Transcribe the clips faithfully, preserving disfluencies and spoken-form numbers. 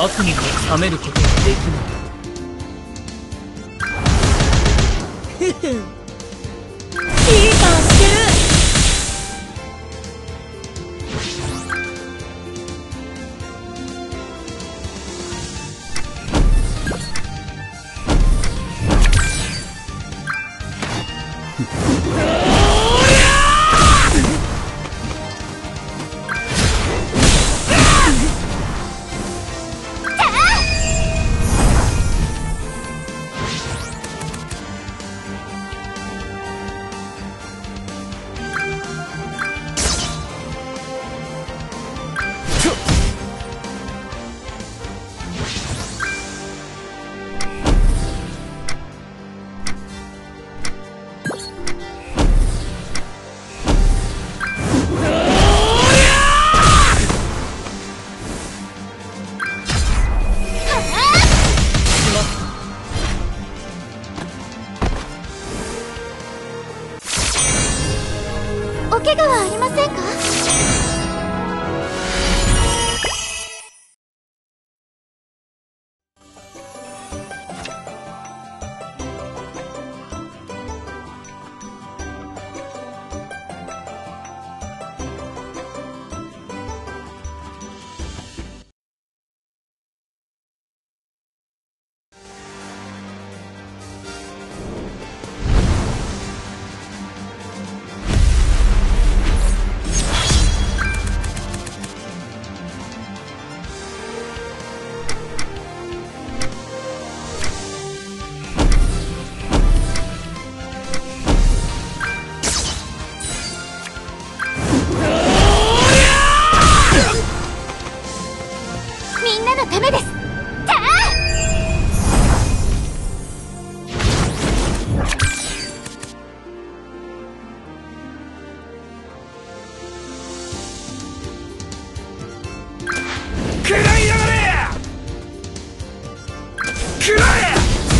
悪にも冷めることはできない。ふふん、いい顔してる。 お怪我はありませんか？みんなのためです。たあ！ 食らいやがれ！食らえ！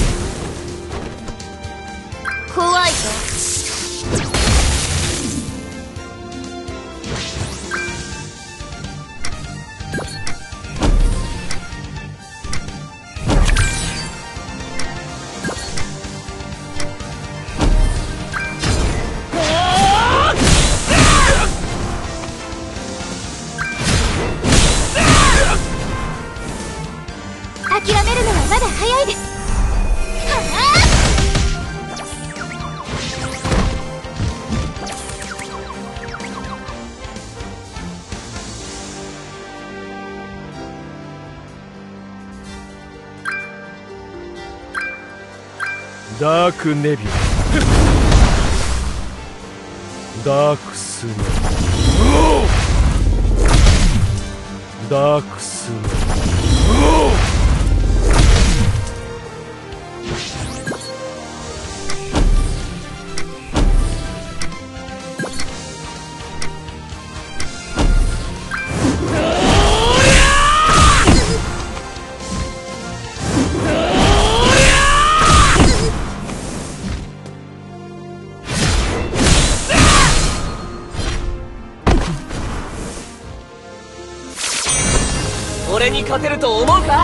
怖いぞ。諦めるのはまだ早いです。はあ！ ダークネビュラ、ダークスノー、ダークスノー。 俺に勝てると思うか？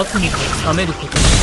悪にから冷めることができない。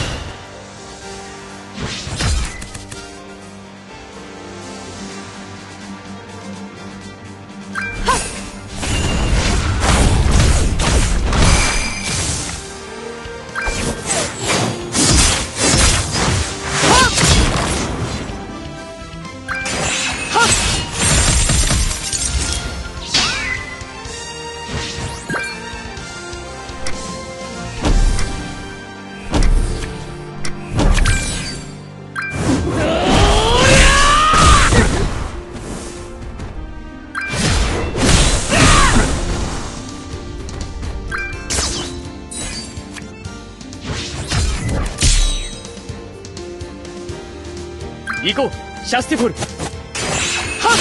行こう、シャスティフォル。はっ。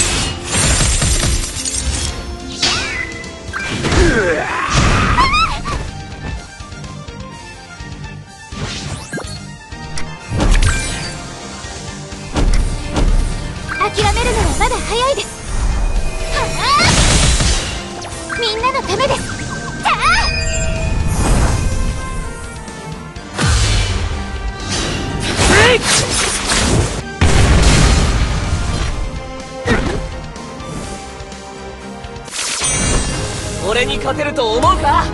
諦めるのはまだ早いです。はあ、みんなのためです。さあ、 俺に勝てると思うか？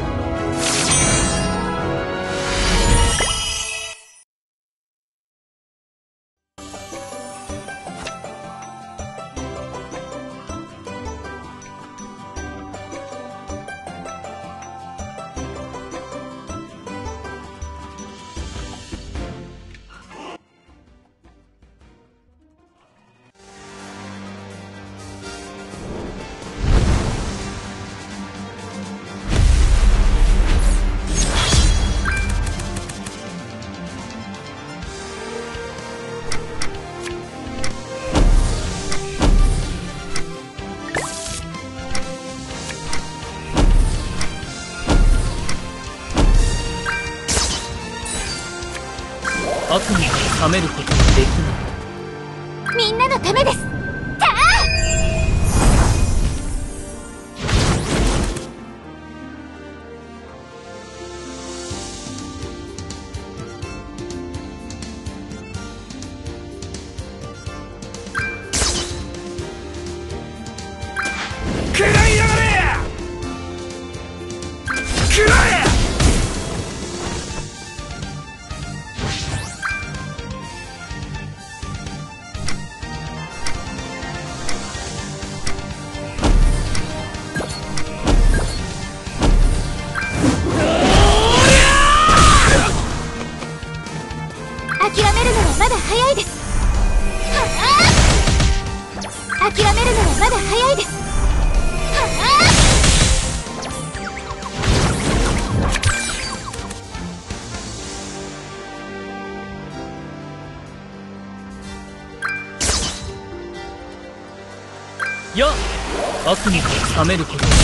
悪にから冷めることができない。 みんなのためです。さあ、 食らいやがれ。食らえ。 諦めるのはまだ早いです。はあ、諦めるのはまだ早いです。はあ、 いや、悪にから冷めることができ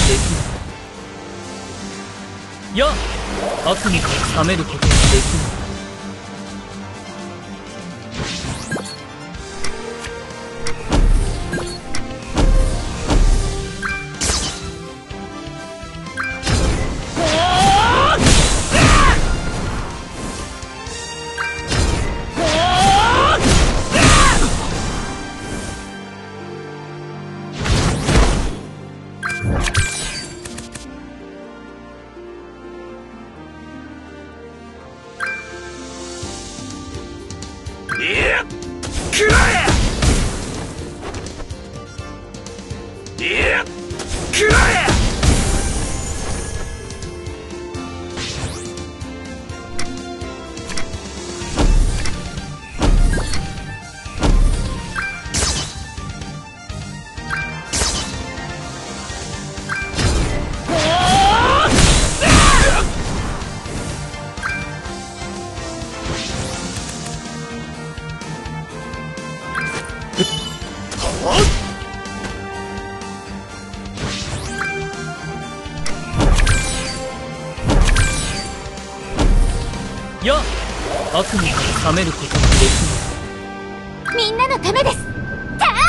ない。いや、悪にから冷めることができない。 いや、食らえ。いや、食らえ。 いや、悪にから冷めることができない。 みんなのためです。さあ、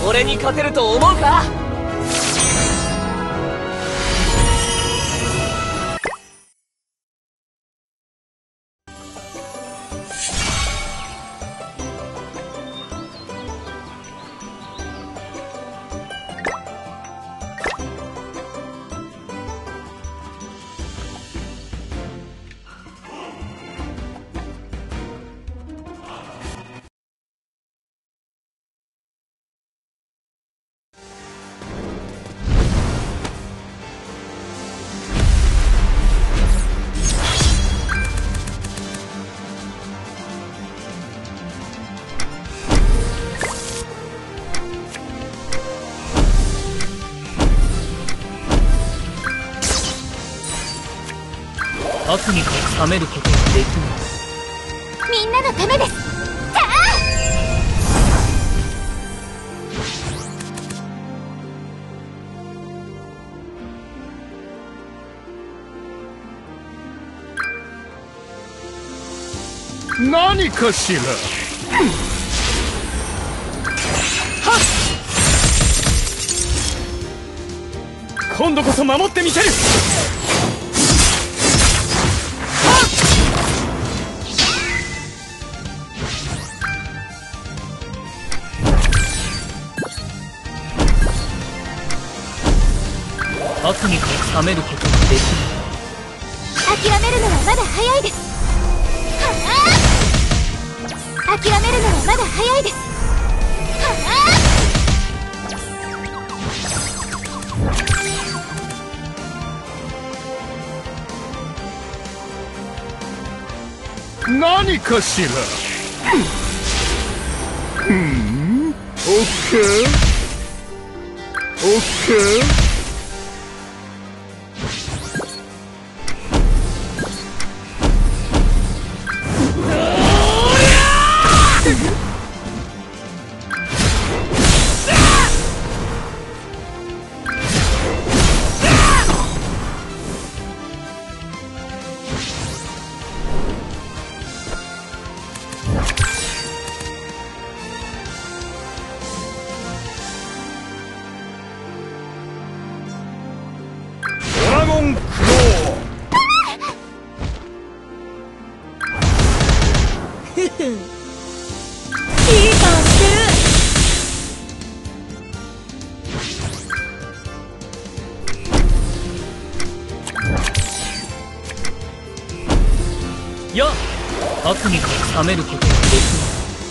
俺に勝てると思うか？ 悪にから冷めることができない。 みんなのためです。たあ何かしら。はっ、今度こそ守ってみせる。 悪にから冷めることができない。 諦めるのはまだ早いです。はあ諦めるのはまだ早いです。はあ何かしら。うん、オッケーオッケー。ドラゴンクロふふん、いい顔してる。 やあ悪にから冷めることができない。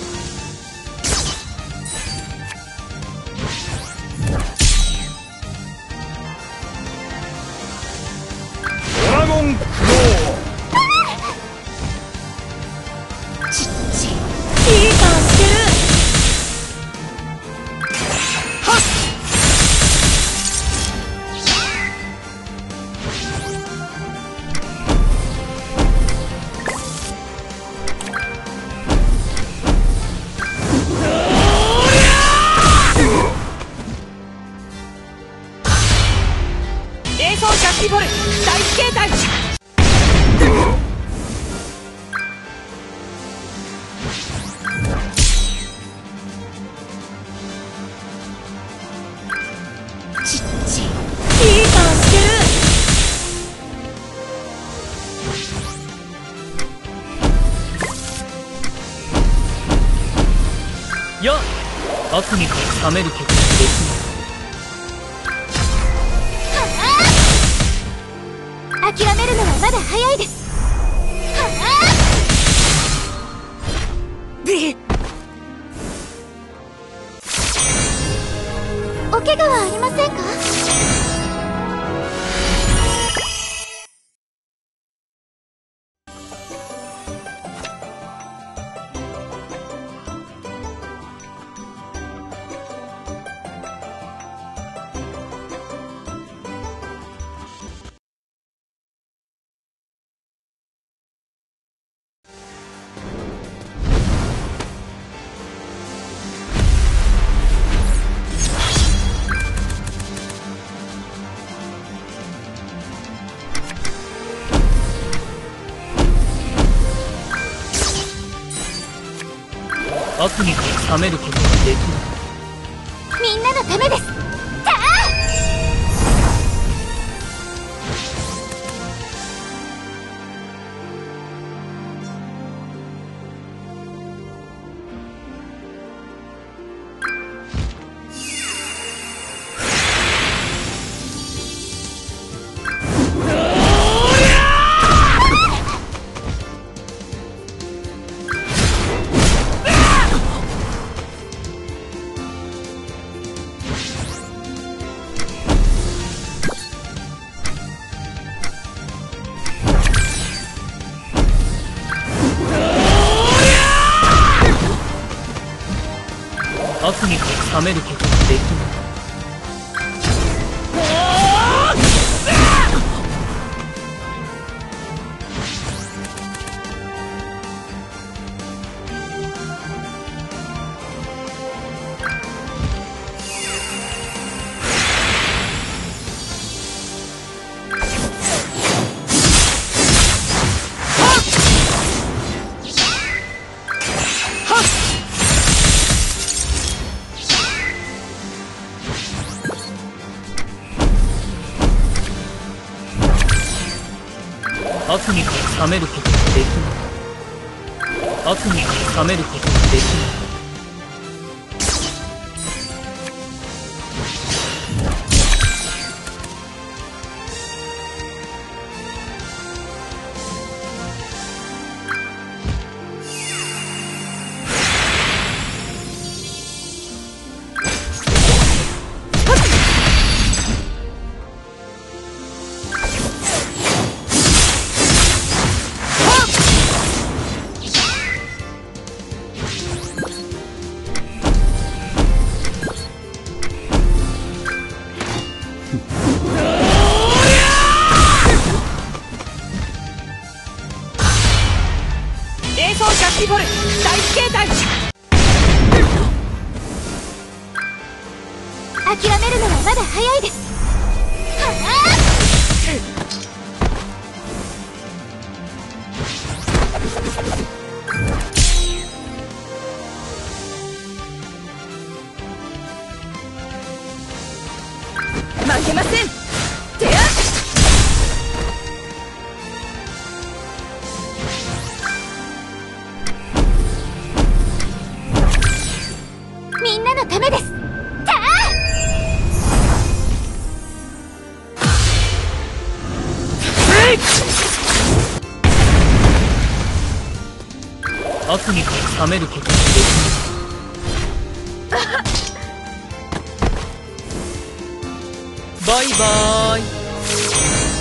ドラゴンクロちっちいい顔してる。 映像キャッチボール第一形態。 ちっちいい顔してる。 や悪にから冷めることができない。 諦めるのはまだ早いです。はびあお怪我はありませんか？ 悪にから冷めることができない。 みのためです。たあ悪夢から覚めることができない。悪夢から覚めることができない。悪夢から覚めることができない。 冷装ジャッキボル大形態。 諦めるのはまだ早いです。はあ負けません。てやみんなのためです。たあ悪夢から覚めることができない。バイバーイ。